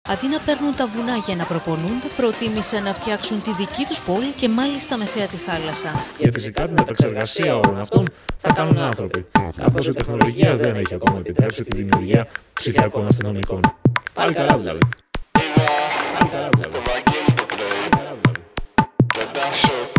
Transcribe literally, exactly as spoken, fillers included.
Αντί να παίρνουν τα βουνά για να προπονούνται, προτίμησαν να φτιάξουν τη δική τους πόλη και μάλιστα με θέα τη θάλασσα. Και φυσικά την επεξεργασία όλων αυτών θα κάνουν άνθρωποι, καθώς η τεχνολογία δεν έχει ακόμα επιτρέψει τη δημιουργία ψηφιακών αστυνομικών. Πάλι καλά δηλαδή. Πάλι καλά δηλαδή. Πάλι καλά δηλαδή.